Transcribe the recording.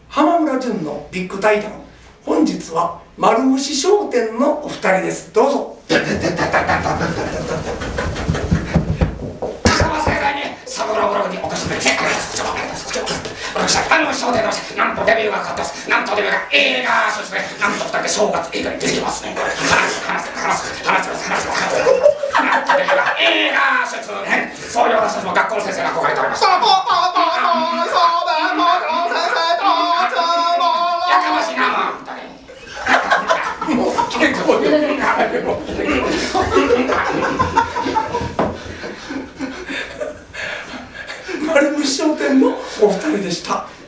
浜村淳のビッグ対談。本日は丸虫商店のお二人です。どうぞ。 高間盛大にサブローブログにお越しくれてありがとうございます。丸虫商店のなんとデビューがかかってます。なんとデビューが映画そしてなんと2人で正月映画に出てますね。話なんとデビューが映画出演。そういう私たちも学校の先生が憧れております。やかましいなもん。結構よ。 丸虫商店のお二人でした。